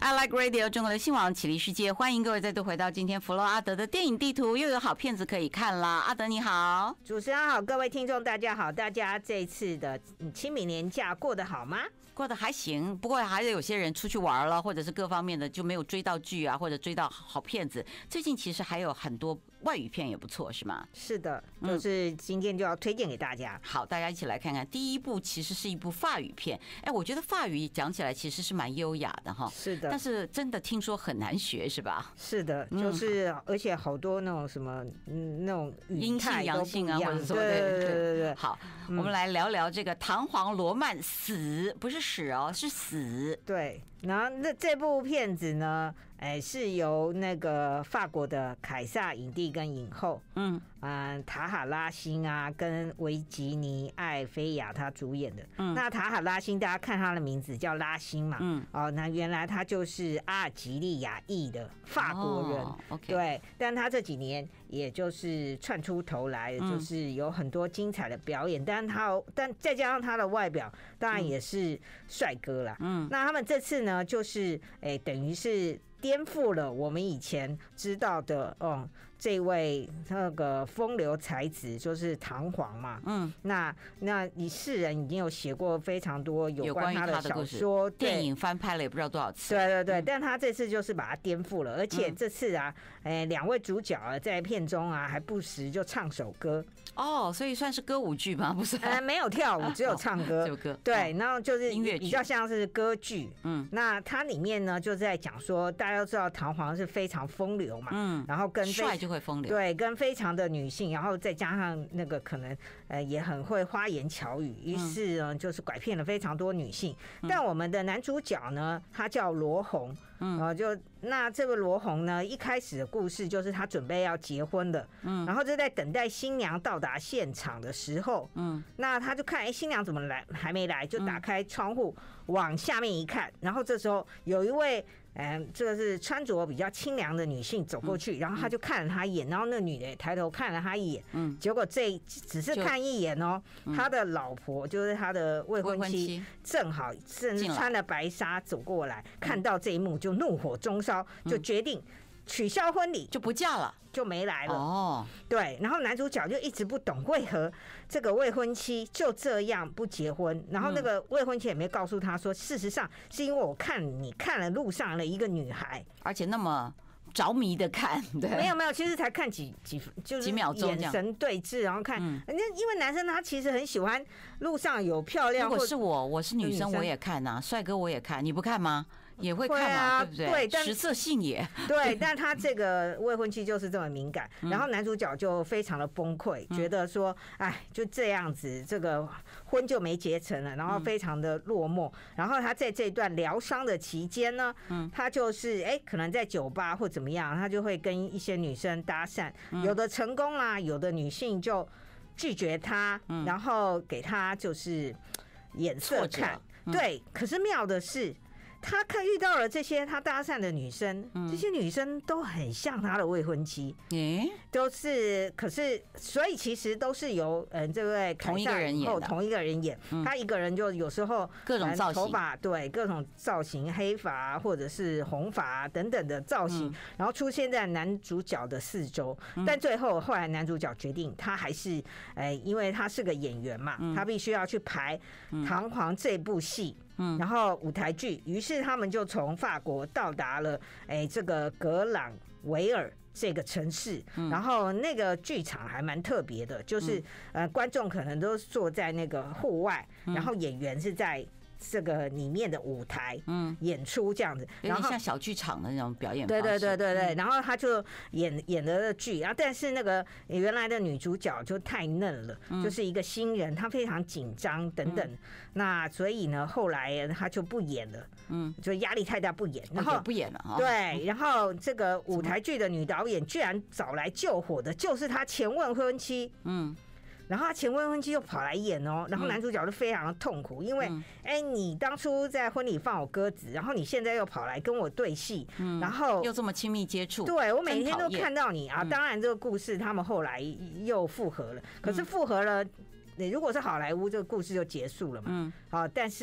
I Like Radio 中国流行网启力世界，欢迎各位再度回到今天弗洛阿德的电影地图，又有好片子可以看啦。阿德你好， 主持人好，各位听众大家好，大家这一次的清明年假过得好吗？ 过得还行，不过还是有些人出去玩了，或者是各方面的就没有追到剧啊，或者追到好片子。最近其实还有很多外语片也不错，是吗？ 是的，就是今天就要推荐给大家。 好，大家一起来看看。第一部其实是一部法语片，我觉得法语讲起来其实是蛮优雅的哈。 是的， 但是真的听说很难学，是吧？ 是的，就是而且好多那种什么那种阴性阳性啊，或者什么对。好，我们来聊聊这个唐璜罗曼死，不是屎哦，是死。 对，然后这部片子呢，是由那个法国的凯撒影帝跟影后，塔哈拉辛啊跟维吉尼艾菲亚他主演的。那塔哈拉辛大家看他的名字叫拉辛嘛，那原来他就是阿尔及利亚裔的法国人，对，但他这几年也就是窜出头来，就是有很多精彩的表演，但再加上他的外表，当然也是帅哥啦。那他们这次呢，就是等于是颠覆了我们以前知道的这位那个风流才子就是唐璜嘛。那你世人已经有写过非常多有关他的小说， 电影翻拍了也不知道多少次。 对，但他这次就是把它颠覆了，而且这次啊，两位主角在片中啊还不时就唱首歌。 所以算是歌舞剧吗？不是， 没有跳舞，只有唱歌。 只有歌。 对，然后就是音乐比较像是歌剧。那它里面呢，就在讲说，大家都知道唐璜是非常风流嘛，然后跟帅就会风流， 对，跟非常的女性，然后再加上那个可能也很会花言巧语，于是呢就是拐骗了非常多女性。但我们的男主角呢，他叫罗红。那这个罗红呢，一开始的故事就是他准备要结婚了，然后就在等待新娘到达现场的时候，那他就看新娘怎么还没来，就打开窗户往下面一看，然后这时候有一位这个是穿着比较清凉的女性走过去，然后他就看了他一眼，然后那女的也抬头看了他一眼，结果这只是看一眼哦，他的老婆就是他的未婚妻，正好甚至穿了白纱走过来，看到这一幕就怒火中烧，就决定取消婚礼， 就不嫁了， 就没来了。对，然后男主角就一直不懂为何这个未婚妻就这样不结婚，然后那个未婚妻也没告诉他说，事实上是因为我你看了路上的一个女孩， 而且那么着迷的看，对， 没有，其实才看就是几秒钟， 眼神对峙，然后看，因为男生他其实很喜欢路上有漂亮， 如果是我是女生我也看呐，帅哥我也看，你不看吗？也会看嘛，对不对？对，食色性也。 对，但他这个未婚妻就是这么敏感，然后男主角就非常的崩溃，觉得说，就这样子，这个婚就没结成了，然后非常的落寞。然后他在这段疗伤的期间呢，他就是可能在酒吧或怎么样，他就会跟一些女生搭讪，有的成功啦，有的女性就拒绝他，然后给他就是眼色看。对，可是妙的是，他遇到了这些他搭讪的女生，这些女生都很像他的未婚妻，都是，可是所以其实都是由这位同一个人演的， 同一个人演，他一个人就有时候各种造型， 头发对各种造型，黑发或者是红发等等的造型，然后出现在男主角的四周，但后来男主角决定他还是因为他是个演员嘛，他必须要去排唐璜这部戏。然后舞台剧，于是他们就从法国到达了这个格朗维尔这个城市，然后那个剧场还蛮特别的，就是观众可能都坐在那个户外，然后演员是在这个里面的舞台演出这样子， 有点像小剧场的那种表演方式。对，然后他就演了剧，然后但是那个原来的女主角就太嫩了，就是一个新人，她非常紧张等等，那所以呢后来她就不演了，就压力太大不演，然后不演了哈。 对，然后这个舞台剧的女导演居然找来救火的，就是她前未婚妻。然后他前未婚妻又跑来演哦，然后男主角就非常的痛苦，因为你当初在婚礼放我鸽子，然后你现在又跑来跟我对戏，然后又这么亲密接触， 对我每天都看到你啊。当然这个故事他们后来又复合了，可是复合了。如果是好莱坞，这个故事就结束了嘛。但是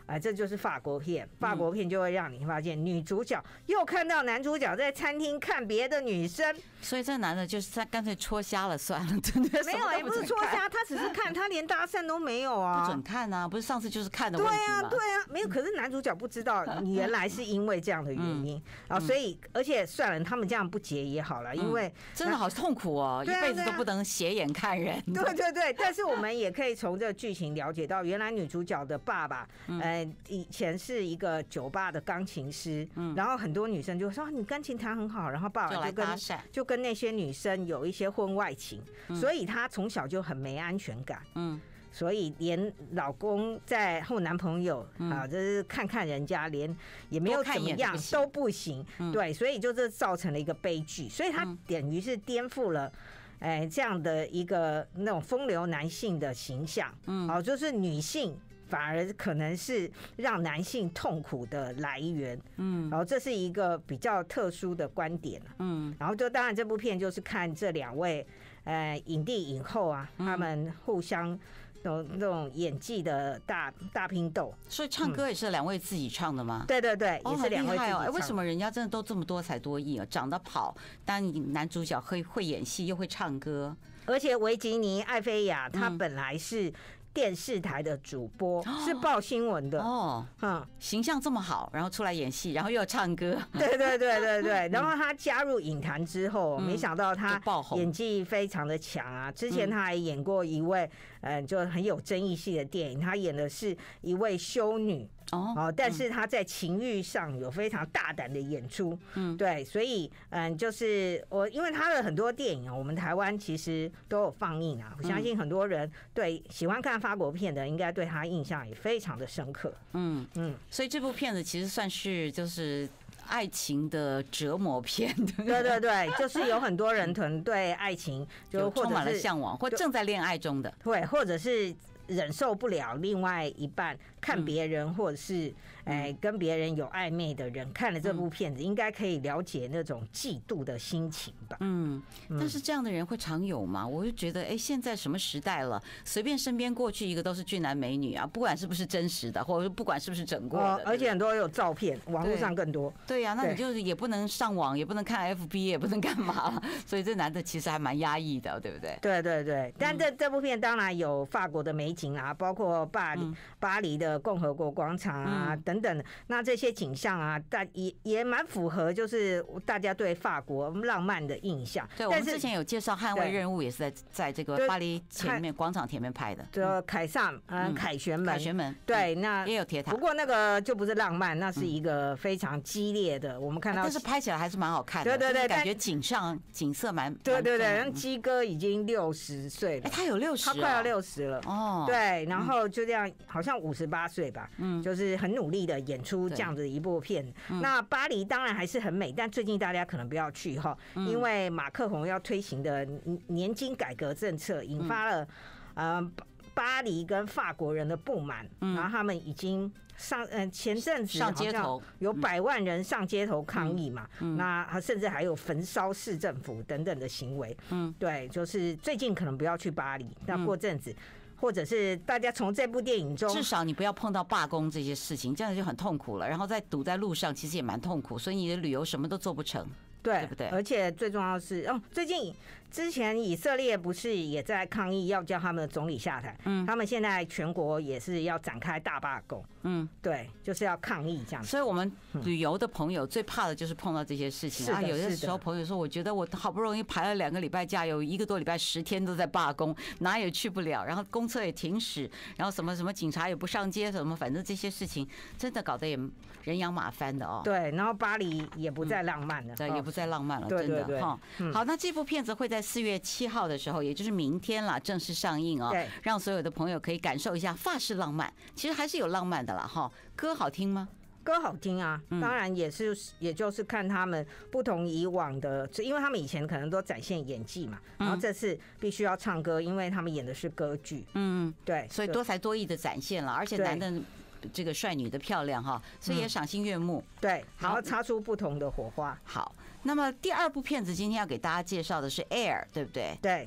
这就是法国片。法国片就会让你发现女主角又看到男主角在餐厅看别的女生， 所以这男的就是他干脆戳瞎了算了，真的没有，也不是戳瞎，他只是看，他连搭讪都没有啊， 不准看啊，不是上次就是看的问题吗？ 对啊，没有。可是男主角不知道原来是因为这样的原因啊，所以而且算了，他们这样不结也好了，因为真的好痛苦哦，一辈子都不能斜眼看人。 对，但是我们也可以从这个剧情了解到，原来女主角的爸爸，以前是一个酒吧的钢琴师，然后很多女生就说你钢琴弹很好，然后爸爸就跟那些女生有一些婚外情，所以他从小就很没安全感。所以连老公在后男朋友啊，就是看看人家，连也没有怎么样都不行。对，所以就这造成了一个悲剧，所以他等于是颠覆了。这样的一个那种风流男性的形象，就是女性反而可能是让男性痛苦的来源，然后这是一个比较特殊的观点，然后就当然这部片就是看这2位影帝影后啊，他们互相那种演技的大拼斗。 所以唱歌也是2位自己唱的吗？ 对，也是2位自己唱的。 为什么人家真的都这么多才多艺啊？长得好，但男主角会演戏又会唱歌， 而且维吉尼·艾菲亚她本来是电视台的主播，是报新闻的形象这么好，然后出来演戏，然后又要唱歌， 对，然后他加入影坛之后，没想到他演技非常的强啊！之前他还演过一位就很有争议性的电影，他演的是一位修女。但是他在情欲上有非常大胆的演出，对，所以就是因为他的很多电影我们台湾其实都有放映啊，我相信很多人对喜欢看法国片的，应该对他印象也非常的深刻， 所以这部片子其实算是就是爱情的折磨片， 对，就是有很多人可能对爱情就充满了向往，或正在恋爱中的， 对，或者是忍受不了另外一半看别人，或者是跟别人有暧昧的人，看了这部片子，应该可以了解那种嫉妒的心情吧。 但是这样的人会常有吗？我就觉得，现在什么时代了，随便身边过去一个都是俊男美女啊，不管是不是真实的，或者不管是不是整过的， 而且很多有照片，网络上更多。 对呀，那你就是也不能上网，也不能看 FB， 也不能干嘛，所以这男的其实还蛮压抑的，对不对？ 对，但这部片当然有法国的美景啊，包括巴黎的共和国广场啊等等，那这些景象啊，也蛮符合就是大家对法国浪漫的印象。 对，我们之前有介绍《捍卫任务》，也是在这个巴黎广场前面拍的。 就凯旋门，对，那也有铁塔。 不过那个就不是浪漫，那是一个非常激烈的。我们看到， 但是拍起来还是蛮好看的。对，感觉景色蛮。 对，像鸡哥已经60岁了， 他有60， 他快要60了。对，然后就这样，好像58岁吧。就是很努力的演出这样子一部片。那巴黎当然还是很美，但最近大家可能不要去哈，因为马克宏要推行的年金改革政策引发了巴黎跟法国人的不满，然后他们已经前阵子上街头有100万人上街头抗议嘛，那甚至还有焚烧市政府等等的行为。对，就是最近可能不要去巴黎，那过阵子。或者是大家从这部电影中， 至少你不要碰到罢工这些事情，这样就很痛苦了。然后再堵在路上，其实也蛮痛苦，所以你的旅游什么都做不成，对不对？ 而且最重要的是，最近之前以色列不是也在抗议要叫他们的总理下台？他们现在全国也是要展开大罢工。对，就是要抗议这样。 所以我们旅游的朋友最怕的就是碰到这些事情啊。有的时候朋友说，我觉得我好不容易排了2个礼拜假，有1个多礼拜10天都在罢工，哪也去不了，然后公车也停驶，然后什么警察也不上街，什么反正这些事情真的搞得也人仰马翻的哦。 对，然后巴黎也不再浪漫了， 对，也不再浪漫了，真的哈。好，那这部片子会在4月7号的时候，也就是明天啦，正式上映哦，让所有的朋友可以感受一下法式浪漫。其实还是有浪漫的啦哈。歌好听吗？ 歌好听啊，当然也就是看他们不同以往的，因为他们以前可能都展现演技嘛，然后这次必须要唱歌，因为他们演的是歌剧。对， 所以多才多艺的展现了，而且男的这个帅，女的漂亮哈，所以也赏心悦目。 对，然后擦出不同的火花。 好，那么第2部片子今天要给大家介绍的是《Air》，对不对？ 对。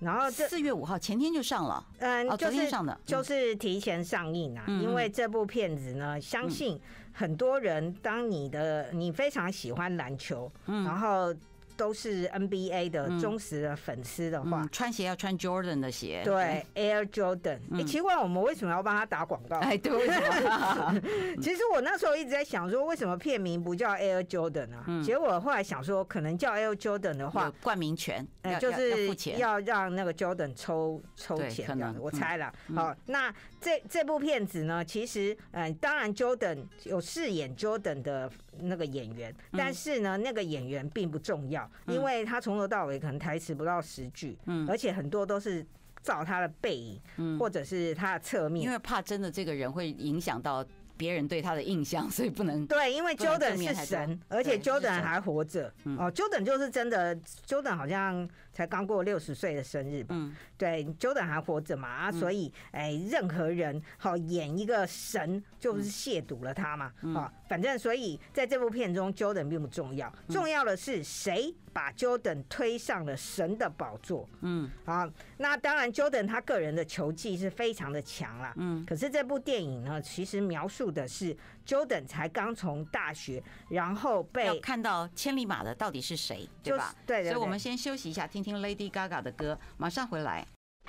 然后 4月5号前天就上了，昨天上的， 就是提前上映啊。因为这部片子呢，相信很多人，当你非常喜欢篮球，然后都是 NBA 的忠实的粉丝的话， 穿鞋要穿 Jordan 的鞋， 对 Air Jordan。奇怪，我们为什么要帮他打广告？ 哎，对，为什么？ 其实我那时候一直在想说，为什么片名不叫 Air Jordan 啊？结果后来想说，可能叫 Air Jordan 的话， 有冠名权， 就是要让那个 Jordan 抽钱，可能我猜了。好，那这部片子呢，其实当然 Jordan 有饰演 Jordan 的那个演员，但是呢，那个演员并不重要。因为他从头到尾可能台词不到10句，而且很多都是照他的背影，或者是他的侧面， 因为怕真的这个人会影响到别人对他的印象，所以不能对，因为 Jordan 是神，而且 Jordan 还活着哦。Jordan 就是真的 ，Jordan 好像才刚过60岁的生日吧？对 ，Jordan 还活着嘛所以任何人演一个神就是亵渎了他嘛反正所以在这部片中 ，Jordan 并不重要，重要的是谁把 Jordan 推上了神的宝座。那当然 Jordan 他个人的球技是非常的强啦。可是这部电影呢，其实描述的是 Jordan 才刚从大学，然后被要看到千里马的到底是谁，对吧？ 对。 所以我们先休息一下，听听 Lady Gaga 的歌，马上回来。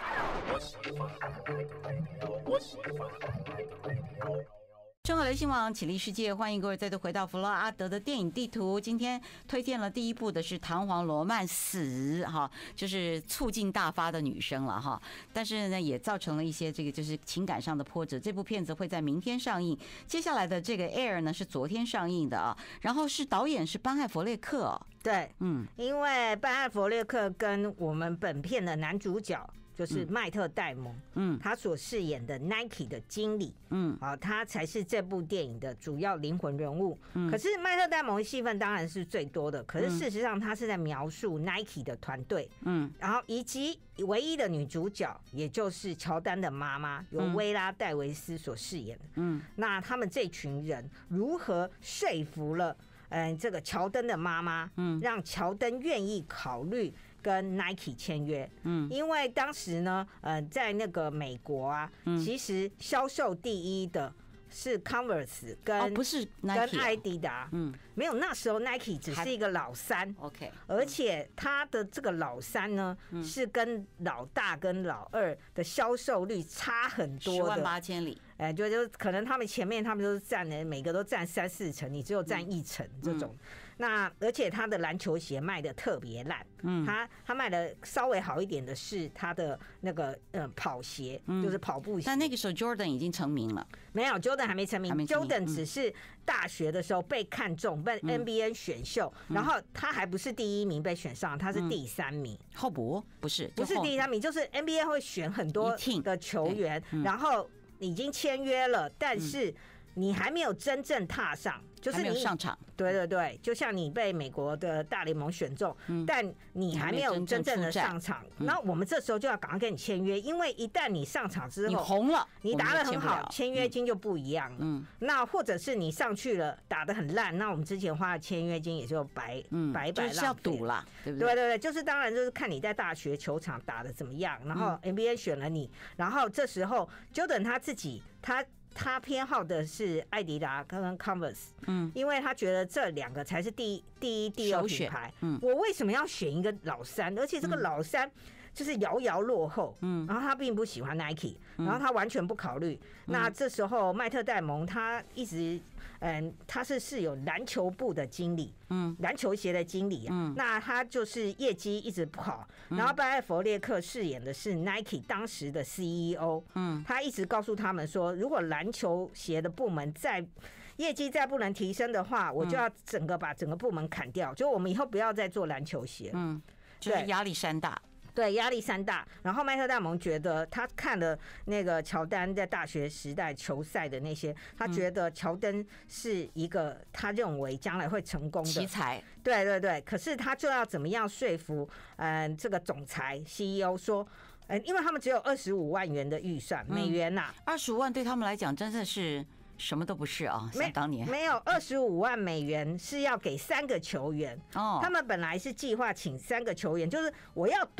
中华流行网启力世界，欢迎各位再度回到弗洛阿德的电影地图。今天推荐了第一部的是弹簧罗曼史就是促进大发的女生了但是呢也造成了一些这个就是情感上的波折。这部片子会在明天上映，接下来的这个 Air 呢是昨天上映的然后是导演是班艾弗列克对，因为班艾弗列克跟我们本片的男主角。就是迈特戴蒙，他所饰演的 Nike 的经理，他才是这部电影的主要灵魂人物。可是迈特戴蒙的戏份当然是最多的，可是事实上他是在描述 Nike 的团队，然后以及唯一的女主角，也就是乔丹的妈妈，由薇拉戴维斯所饰演的。那他们这群人如何说服了这个乔丹的妈妈，让乔丹愿意考虑跟 Nike 签约，因为当时呢，在那个美国啊，其实销售第一的是 Converse 跟不是 Nike 跟艾迪达，没有，那时候 Nike 只是一个老三 ，OK， 而且他的这个老三呢，是跟老大跟老二的销售率差很多的， 10万8千里， 就可能他们前面他们都是占了每个都占3、4成，你只有占1成这种。那而且他的篮球鞋卖的特别烂，他卖的稍微好一点的是他的那个跑鞋，就是跑步鞋。 但那个时候 Jordan 已经成名了， 没有 Jordan 还没成名 ，Jordan 只是大学的时候被看中，被 NBA 选秀，然后他还不是第1名被选上，他是第3名。 候补不是第3名，就是 NBA 会选很多的球员，然后已经签约了，但是你还没有真正踏上。就是你上场， 对，就像你被美国的大联盟选中，但你还没有真正的上场，那我们这时候就要赶快跟你签约，因为一旦你上场之后， 你红了， 你打得很好，签约金就不一样了。那或者是你上去了打得很烂，那我们之前花的签约金也就白浪费， 就是要赌啦，对不对？对，就是当然就是看你在大学球场打得怎么样，然后 NBA 选了你，然后这时候 Jordan 他自己他偏好的是艾迪达跟 Converse，因为他觉得这2个才是第一、第2品牌。我为什么要选一个老三？而且这个老三就是遥遥落后。然后他并不喜欢 Nike，然后他完全不考虑。那这时候迈特戴蒙他一直他是有篮球部的经理，篮球鞋的经理那他就是业绩一直不好。然后班艾弗列克饰演的是 Nike 当时的 CEO，他一直告诉他们说，如果篮球鞋的部门业绩再不能提升的话，我就要把整个部门砍掉，就我们以后不要再做篮球鞋， 就是压力山大。 对，压力山大。然后迈特戴蒙觉得，他看了那个乔丹在大学时代球赛的那些，他觉得乔丹是一个他认为将来会成功的奇才。 对，可是他就要怎么样说服这个总裁 CEO 说，因为他们只有25万元的预算美元呐 ，25万对他们来讲真的是什么都不是啊！想当年没有25万美元是要给3个球员，他们本来是计划请3个球员，就是我要赌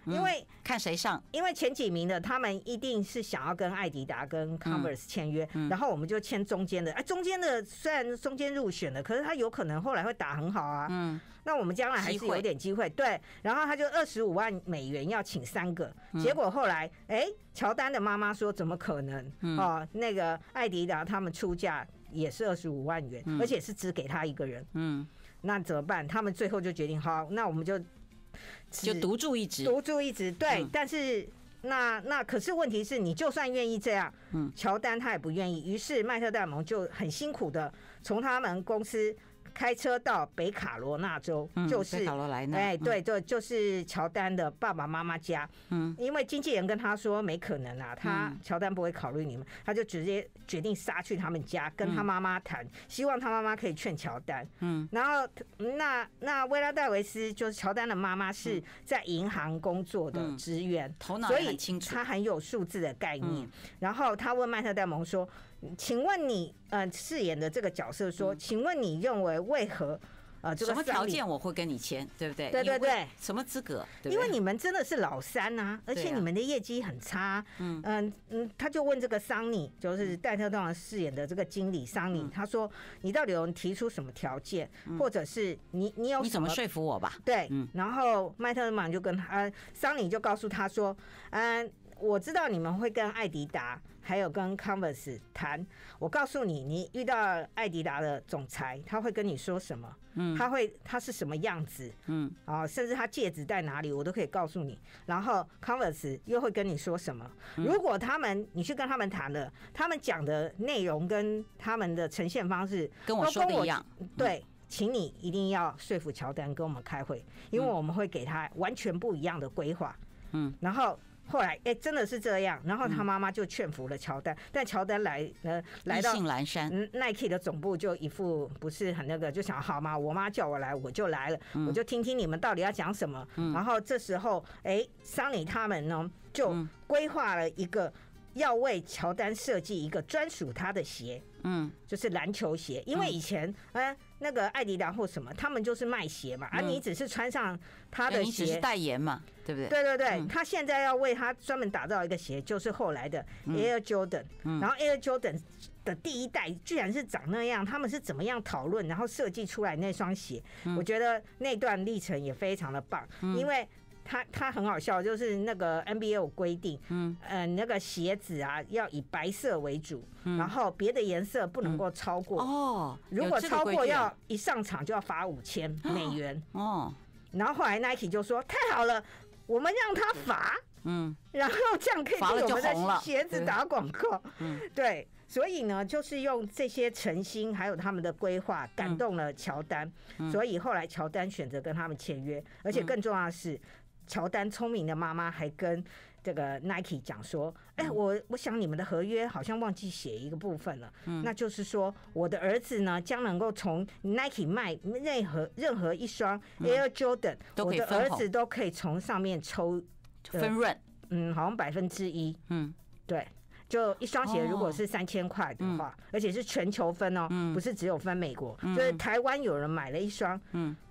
因为看谁上， 因为前几名的他们一定是想要跟艾迪达跟 Converse 签约，然后我们就签中间的。中间的虽然中间入选了，可是他有可能后来会打很好啊。那我们将来还是有点机会。对，然后他就$25万要请3个，结果后来乔丹的妈妈说怎么可能？那个艾迪达他们出价也是$25万，而且是只给他一个人。那怎么办？他们最后就决定，好，那我们就独注一职， 对，但是那可是问题是你就算愿意这样，乔丹他也不愿意，于是麦特戴蒙就很辛苦的从他们公司开车到北卡罗纳州，就是北卡罗来纳， 对，就是乔丹的爸爸妈妈家。因为经纪人跟他说没可能啊，乔丹不会考虑你们，他就直接决定杀去他们家，跟他妈妈谈，希望他妈妈可以劝乔丹。然后那薇拉戴维斯就是乔丹的妈妈，是在银行工作的职员， 头脑也很清楚， 所以他很有数字的概念。然后他问麦特戴蒙说，请问你饰演的这个角色说，请问你认为为何这个什么条件我会跟你签，对不对？ 对， 什么资格？ 因为你们真的是老三啊，而且你们的业绩很差。他就问这个桑尼，就是戴特顿饰演的这个经理桑尼，他说你到底有提出什么条件，或者是你有你怎么说服我吧？ 对，然后麦特曼就跟桑尼就告诉他说，我知道你们会跟艾迪达还有跟 Converse 谈，我告诉你，你遇到艾迪达的总裁，他会跟你说什么？他是什么样子？甚至他戒指戴哪里，我都可以告诉你。然后 Converse 又会跟你说什么？如果你去跟他们谈了，他们讲的内容跟他们的呈现方式跟我说的一样， 对。请你一定要说服乔丹跟我们开会，因为我们会给他完全不一样的规划。然后后来真的是这样，然后他妈妈就劝服了乔丹，但乔丹来到意兴阑珊 ，Nike 的总部就一副不是很那个，就想好嘛，我妈叫我来我就来了，我就听听你们到底要讲什么。然后这时候桑尼他们呢就规划了一个要为乔丹设计一个专属他的鞋，就是篮球鞋，因为以前那个艾迪达或什么，他们就是卖鞋嘛，你只是穿上他的鞋， 你只是代言嘛，对不对？ 对，他现在要为他专门打造一个鞋，就是后来的 Air Jordan，然后 Air Jordan 的第一代居然是长那样，他们是怎么样讨论，然后设计出来那双鞋，我觉得那段历程也非常的棒，因为他很好笑，就是那个 NBA 有规定，那个鞋子啊要以白色为主，然后别的颜色不能够超过。如果超过要一上场就要罚$5000。然后后来 Nike 就说太好了，我们让他罚，然后这样可以给我们的鞋子打广告。对，所以呢，就是用这些诚心还有他们的规划感动了乔丹，所以后来乔丹选择跟他们签约，而且更重要的是。乔丹聪明的妈妈还跟这个 Nike 讲说，我想你们的合约好像忘记写一个部分了，那就是说我的儿子呢将能够从 Nike 卖任何一双 Air Jordan，我的儿子都可以从上面抽分润， 好像1%，对。就一双鞋，如果是3000块的话，而且是全球分哦，不是只有分美国，就是台湾有人买了一双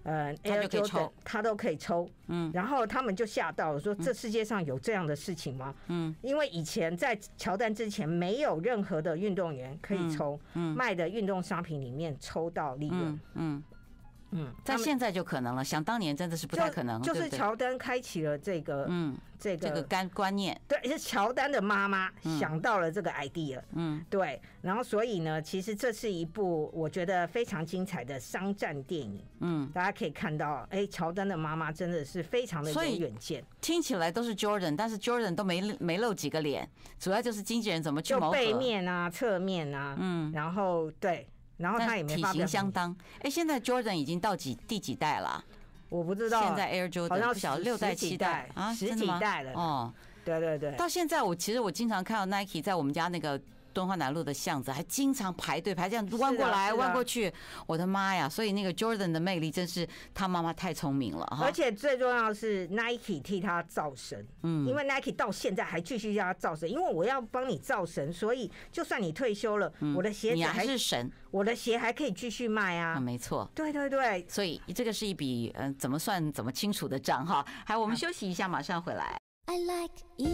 ，Air Jordan， 他都可以抽，然后他们就吓到了，说这世界上有这样的事情吗？因为以前在乔丹之前，没有任何的运动员可以从卖的运动商品里面抽到利润， 在现在就可能了，想当年真的是不太可能。 就是乔丹开启了这个观念， 对，是乔丹的妈妈想到了这个 idea，对，然后所以呢，其实这是一部我觉得非常精彩的商战电影，大家可以看到，乔丹的妈妈真的是非常的有远见， 听起来都是 Jordan， 但是 Jordan 都没露几个脸，主要就是经纪人怎么去谋合， 就背面啊、侧面啊，然后对。然后他也没发表体型相当。现在 Jordan 已经到第几代了？ 我不知道。 现在 Air Jordan 好像不晓得6代7代啊，10几代了。 哦， 对。 到现在其实我经常看到 Nike 在我们家那个敦化南路的巷子，还经常排队排这样弯过来弯过去，我的妈呀！所以那个 Jordan 的魅力真是他妈妈太聪明了哈。 而且最重要的是 Nike 替他造神，因为 Nike 到现在还继续替他造神，因为我要帮你造神，所以就算你退休了，我的鞋子还是神， 我的鞋还可以继续卖啊。 没错， 对对对， 所以这个是一笔怎么算怎么清楚的账哈。好，我们休息一下，马上回来。I like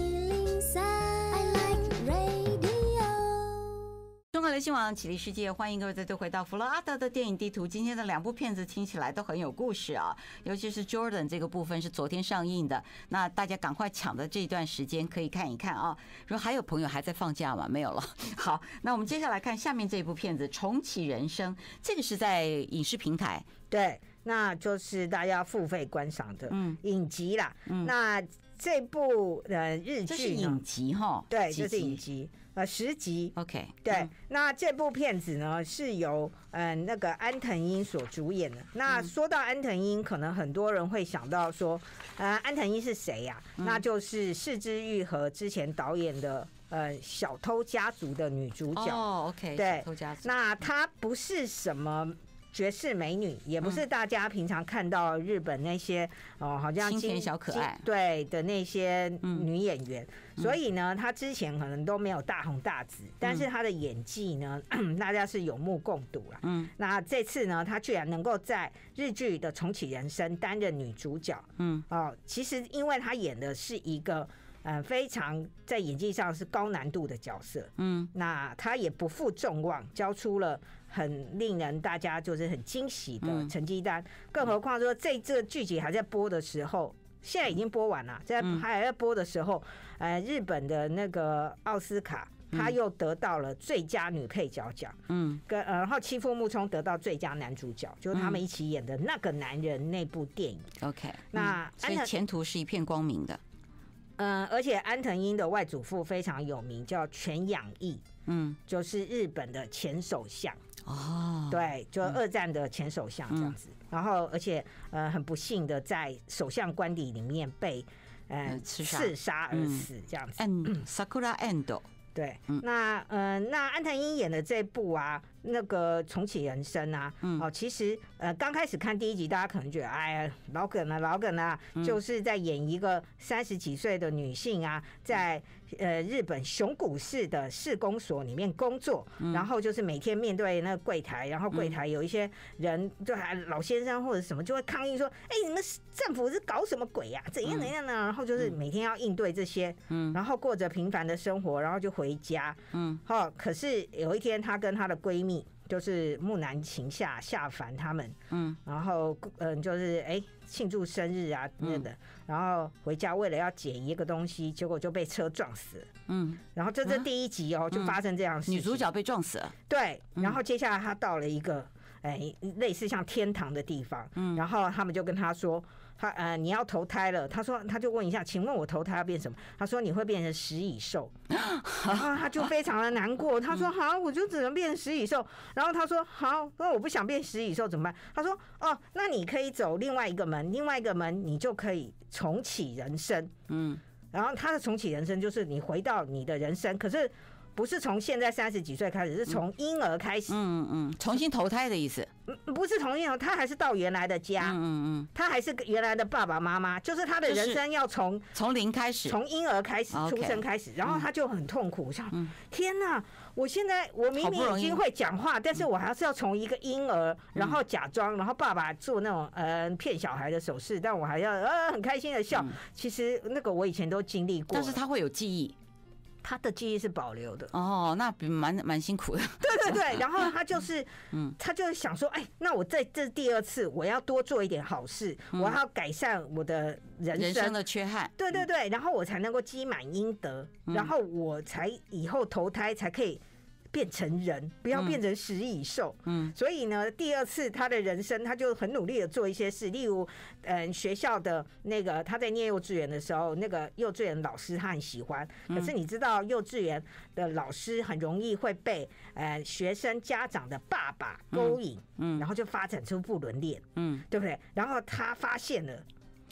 103, I like radio。中国流行网启力世界，欢迎各位再度回到弗洛阿德的电影地图。今天的2部片子听起来都很有故事啊，尤其是 Jordan 这个部分是昨天上映的，那大家赶快抢的这段时间可以看一看啊。如果还有朋友还在放假吗？没有了。好，那我们接下来看下面这部片子《重启人生》，这个是在影视平台， 对，那就是大家付费观赏的影集啦。那这部日剧， 这是影集哈？ 对，这是影集。10集 ，OK， 对，那这部片子呢是由那个安藤櫻所主演的。那说到安藤櫻，可能很多人会想到说，安藤櫻是谁呀？那就是是枝裕和之前导演的小偷家族的女主角。 哦 ，OK， 对， 小偷家族。 那她不是什么绝世美女，也不是大家平常看到日本那些好像清甜小可爱对的那些女演员，所以呢，她之前可能都没有大红大紫，但是她的演技呢，大家是有目共睹啦。那这次呢，她居然能够在日剧的《重启人生》担任女主角。其实因为她演的是一个非常在演技上是高难度的角色。那她也不负众望，交出了很令人大家就是很惊喜的成绩单，更何况说这个剧集还在播的时候，现在已经播完了，还在播的时候，日本的那个奥斯卡，他又得到了最佳女配角奖，然后妻夫木聪得到最佳男主角，就是他们一起演的那个男人那部电影。 OK， 那所以前途是一片光明的。 而且安藤櫻的外祖父非常有名，叫全养义，就是日本的前首相。对，就2战的前首相这样子。然后，而且很不幸的在首相官邸里面被刺杀而死这样子。 Sakura Endo。 对，那安藤櫻演的这部啊，那个重启人生啊，其实刚开始看第1集，大家可能觉得哎呀老梗啊，就是在演一个30几岁的女性啊，在日本熊谷市的市公所里面工作，然后就是每天面对那个柜台，然后柜台有一些人就还老先生或者什么就会抗议说，你们政府是搞什么鬼呀？怎样呢？然后就是每天要应对这些，然后过着平凡的生活，然后就回家。可是有一天她跟她的闺蜜就是木南晴夏凡他们，然后就是庆祝生日啊的，然后回家为了要捡一个东西，结果就被车撞死了。然后这第1集就发生这样的事情， 女主角被撞死了。 对，然后接下来她到了一个类似像天堂的地方，然后他们就跟她说。你要投胎了，他就问一下，请问我投胎要变什么？他说你会变成食蚁兽，然后他就非常的难过，他说好，我就只能变成食蚁兽。然后他说好，那我不想变食蚁兽怎么办？他说那你可以走另外一个门，你就可以重启人生。然后他的重启人生就是你回到你的人生，可是不是从现在30几岁开始，是从婴儿开始。 重新投胎的意思。 不是重新投，他还是到原来的家。他还是原来的爸爸妈妈，就是他的人生要从零开始， 从婴儿开始出生开始，然后他就很痛苦，想天哪，我现在我明明已经会讲话，但是我还是要从一个婴儿，然后假装，然后爸爸做那种骗小孩的手势，但我还要很开心的笑。其实那个我以前都经历过， 但是他会有记忆。 他的记忆是保留的那蛮辛苦的。 对，然后他就是他就是想说，那我在这第2次，我要多做一点好事，我要改善我的人生的缺憾。 对，然后我才能够积满阴德，然后我才以后投胎才可以变成人，不要变成食蚁兽。所以呢，第2次他的人生，他就很努力的做一些事，例如学校的那个他在念幼稚园的时候，那个幼稚园老师他很喜欢，可是你知道幼稚园的老师很容易会被学生家长的爸爸勾引，然后就发展出不伦恋，对不对？然后他发现了。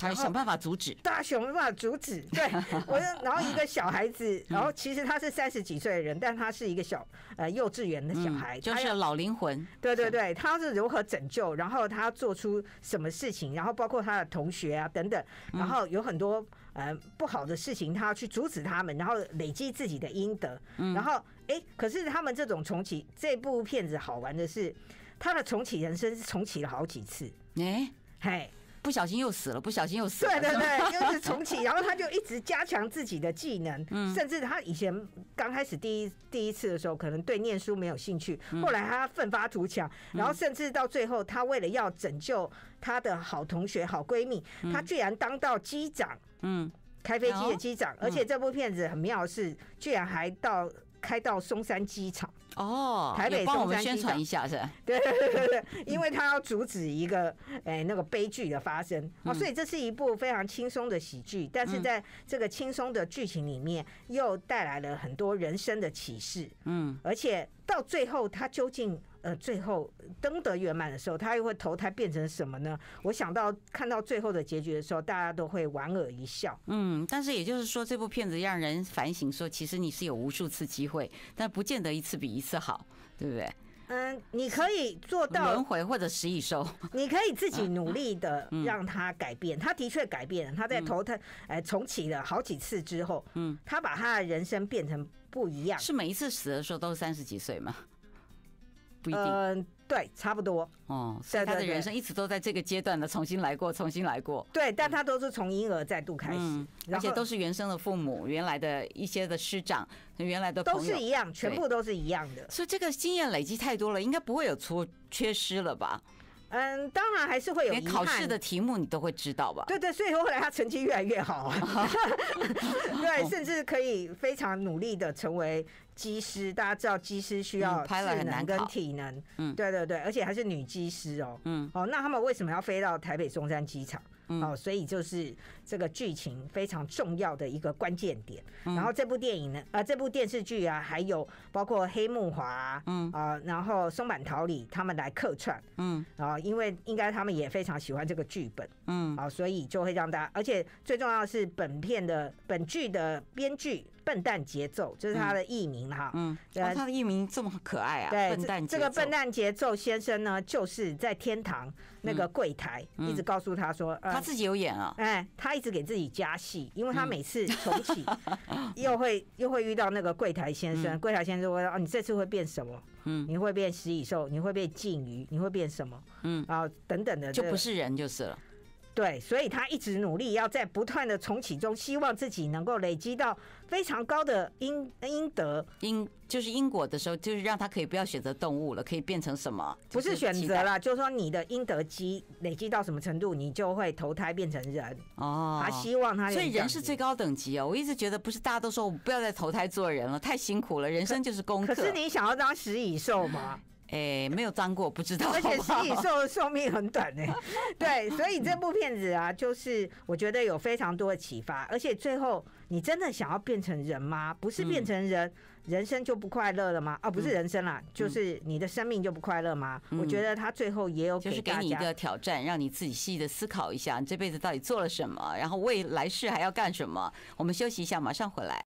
他想办法阻止， 大家想办法阻止。对，然后一个小孩子，然后其实他是30几岁的人，但他是一个幼稚园的小孩， 就是老灵魂。 对对对，他是如何拯救，然后他做出什么事情，然后包括他的同学啊等等，然后有很多不好的事情，他要去阻止他们，然后累积自己的阴德。然后可是他们这种重启，这部片子好玩的是，他的重启人生是重启了好几次。嘿。 不小心又死了，不小心又死了。 对对对，又是重启，然后他就一直加强自己的技能，甚至他以前刚开始第一次的时候，可能对念书没有兴趣，后来他奋发图强，然后甚至到最后，他为了要拯救他的好同学、好闺蜜，他居然当到机长，开飞机的机长，而且这部片子很妙的是，居然还开到松山机场。台北帮我们宣传一下是吧？ 对对对对，因为他要阻止一个那个悲剧的发生，所以这是一部非常轻松的喜剧，但是在这个轻松的剧情里面，又带来了很多人生的启示。而且到最后，他究竟最后登得圆满的时候，他又会投胎变成什么呢？我想到看到最后的结局的时候，大家都会莞尔一笑。 但是也就是说，这部片子让人反省说，其实你是有无数次机会，但不见得一次比一次好，对不对？ 你可以做到轮回或者食蚁兽， 你可以自己努力的让他改变。他的确改变了，他在投胎重启了好几次之后，他把他的人生变成不一样。 是每一次死的时候都是30几岁吗？不一定。 对，差不多。 所以他的人生一直都在这个阶段的重新来过，重新来过。 对，但他都是从婴儿再度开始， 而且都是原生的父母、原来的一些的师长、原来的朋友都是一样，全部都是一样的。 所以这个经验累积太多了，应该不会有缺失了吧？ 当然还是会有遗憾。 考试的题目你都会知道吧？ 对对，所以后来他成绩越来越好啊。对，甚至可以非常努力的成为机师。大家知道机师需要智能跟体能，对对对，而且还是女机师哦。那他们为什么要飞到台北松山机场？所以就是这个剧情非常重要的一个关键点。然后这部电影呢，这部电视剧啊，还有包括黑木华，然后松坂桃李他们来客串，因为应该他们也非常喜欢这个剧本，所以就会让大家，而且最重要的是本剧的编剧笨蛋节奏，就是他的艺名哈， 他的艺名这么可爱啊， 对， 笨蛋节奏。 这个笨蛋节奏先生呢，就是在天堂那个柜台一直告诉他说， 他自己有演啊， 他一直给自己加戏，因为他每次重启又会遇到那个柜台先生，柜台先生会说，你这次会变什么？你会变食蚁兽，你会变鲸鱼，你会变什么？等等的， 就不是人就是了。 对，所以他一直努力要在不断的重启中，希望自己能够累积到非常高的阴德。 就是因果的时候，就是让他可以不要选择动物了，可以变成什么？ 不是选择啦，就是说你的阴德积累积到什么程度，你就会投胎变成人。他希望他， 所以人是最高等级哦。我一直觉得不是大家都说我不要再投胎做人了，太辛苦了，人生就是功课。 可是你想要当食蚁兽吗？ 没有当过，不知道。 而且食蚁兽的寿命很短对，所以这部片子啊，就是我觉得有非常多的启发。而且最后，你真的想要变成人吗？不是变成人，人生就不快乐了吗？不是人生啦，就是你的生命就不快乐吗？我觉得他最后也有就是给你一个挑战，让你自己细细的思考一下，你这辈子到底做了什么，然后未来世还要干什么。我们休息一下，马上回来。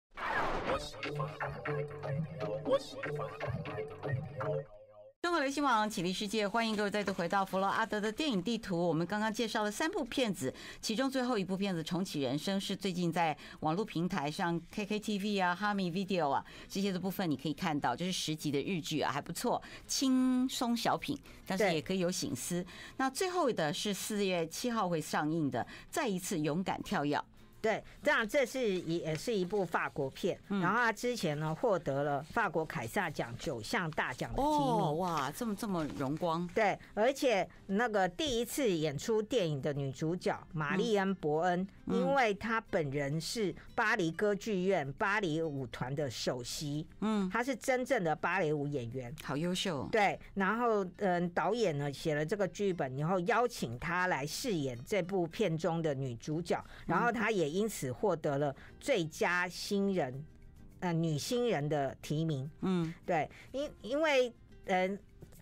中国流行网启力世界，欢迎各位再度回到弗洛阿德的电影地图。我们刚刚介绍了3部片子，其中最后一部片子《重启人生》是最近在网络平台上 KKTV 啊、哈密 Video 啊这些的部分你可以看到，就是10集的日剧啊，还不错，轻松小品，但是也可以有省思。那最后的是4月7号会上映的《再一次勇敢跳跃》。 对，这样这也是一部法国片，然后他之前呢获得了法国凯撒奖9项大奖的提名。 哇，这么荣光。 对，而且那个第一次演出电影的女主角玛丽恩·伯恩，因为她本人是巴黎歌剧院芭蕾舞团的首席，她是真正的芭蕾舞演员， 好优秀。 对，然后导演呢写了这个剧本，然后邀请她来饰演这部片中的女主角，然后她也因此获得了最佳新人女新人的提名。对，因为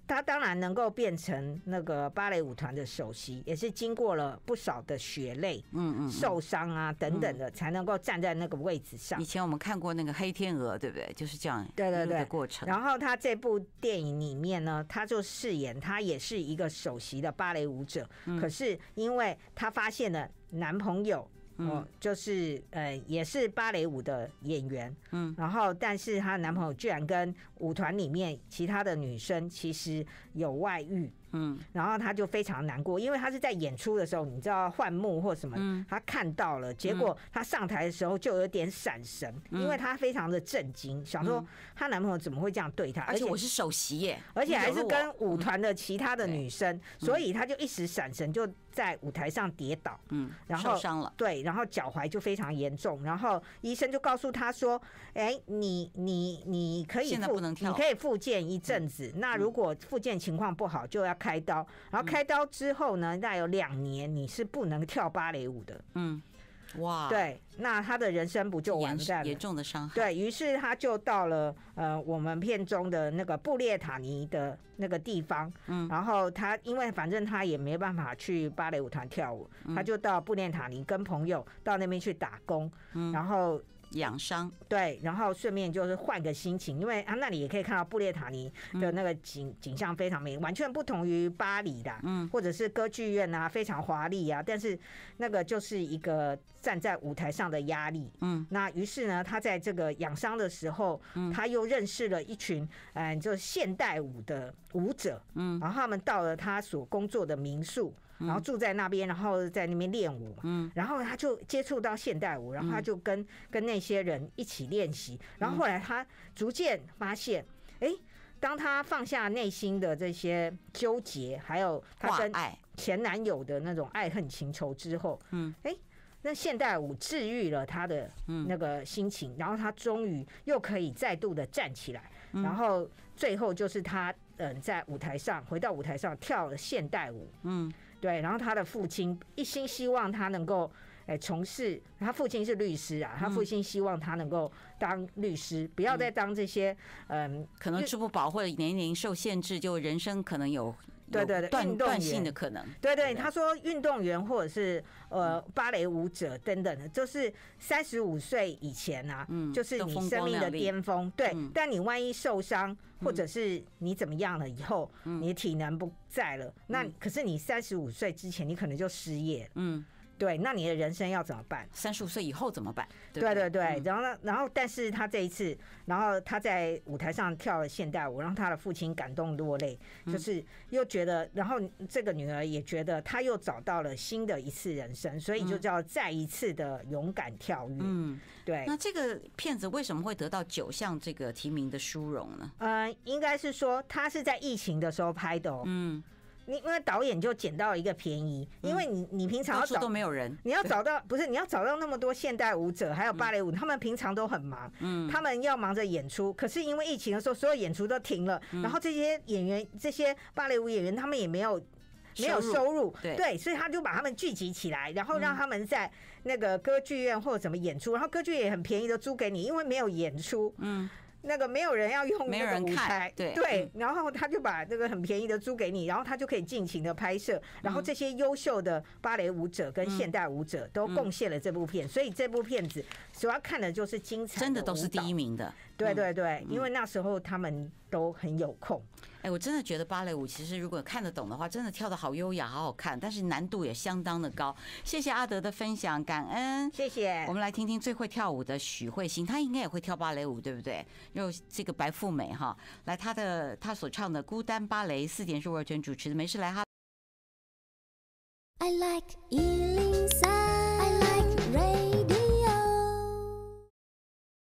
他当然能够变成那个芭蕾舞团的首席，也是经过了不少的血泪、受伤啊等等的，才能够站在那个位置上。 以前我们看过那个黑天鹅，对不对？就是这样， 对的过程。 然后他这部电影里面呢，他就饰演他也是一个首席的芭蕾舞者，可是因为他发现了男朋友。就是也是芭蕾舞的演员，然后但是她的男朋友居然跟舞团里面其他的女生其实有外遇，然后她就非常难过，因为她是在演出的时候，你知道换幕或什么，她看到了，结果她上台的时候就有点闪神，因为她非常的震惊，想说她男朋友怎么会这样对她， 而且我是首席耶， 而且还是跟舞团的其他的女生，所以她就一时闪神，就在舞台上跌倒，然后受伤了， 对，然后脚踝就非常严重，然后医生就告诉她说，你可以现在不能跳， 你可以复健一阵子，那如果复健情况不好就要开刀，然后开刀之后呢，大概有2年你是不能跳芭蕾舞的， 哇， 对，那他的人生不就完蛋了？ 严重的伤害。 对，于是他就到了我们片中的那个布列塔尼的那个地方，然后他因为反正他也没办法去芭蕾舞团跳舞，他就到布列塔尼跟朋友到那边去打工，然后养伤， 对，然后顺便就是换个心情，因为那里也可以看到布列塔尼的那个景象非常美，完全不同于巴黎的，或者是歌剧院啊，非常华丽啊，但是那个就是一个站在舞台上的压力，那于是呢，他在这个养伤的时候，他又认识了一群就是现代舞的舞者，然后他们到了他所工作的民宿。然后住在那边，然后在那边练舞，然后他就接触到现代舞，然后他就跟那些人一起练习，然后后来他逐渐发现，当他放下内心的这些纠结，还有他跟前男友的那种爱恨情仇之后，那现代舞治愈了他的那个心情，然后他终于又可以再度的站起来，然后最后就是他在舞台上回到舞台上跳了现代舞，对，然后他的父亲一心希望他能够从事，他父亲是律师啊，他父亲希望他能够当律师，不要再当这些可能吃不饱或者年龄受限制，就人生可能有对断性的可能。 对，他说运动员或者是芭蕾舞者等等的，就是35岁以前啊，就是你生命的巅峰。对，但你万一受伤或者是你怎么样了以后，你的体能不在了，那可是你35岁之前你可能就失业了。对，那你的人生要怎么办 ？35岁以后怎么办？ 对，然后，但是他这一次，然后他在舞台上跳了现代舞，让他的父亲感动落泪，就是又觉得，然后这个女儿也觉得，她又找到了新的一次人生，所以就叫再一次的勇敢跳跃。对。 那这个片子为什么会得到9项这个提名的殊荣呢？ 应该是说他是在疫情的时候拍的哦。因为导演就捡到一个便宜，因为你平常要找都没有人， 你要找到不是你要找到那么多现代舞者还有芭蕾舞，他们平常都很忙，他们要忙着演出，可是因为疫情的时候，所有演出都停了，然后这些演员、这些芭蕾舞演员，他们也没有收入，对，所以他就把他们聚集起来，然后让他们在那个歌剧院或者怎么演出，然后歌剧院也很便宜的租给你，因为没有演出，那个没有人要用那个舞台，对，然后他就把这个很便宜的租给你，然后他就可以尽情的拍摄，然后这些优秀的芭蕾舞者跟现代舞者都贡献了这部片，所以这部片子主要看的就是精彩的舞蹈， 真的都是第1名的。 对，因为那时候他们都很有空。 我真的觉得芭蕾舞其实如果看得懂的话，真的跳得好优雅，好好看，但是难度也相当的高。谢谢阿德的分享，感恩， 谢谢。 我们来听听最会跳舞的许慧欣，她应该也会跳芭蕾舞，对不对？有这个白富美哈，来她所唱的《孤单芭蕾》，4点是魏尔全主持的，没事来哈。I like 103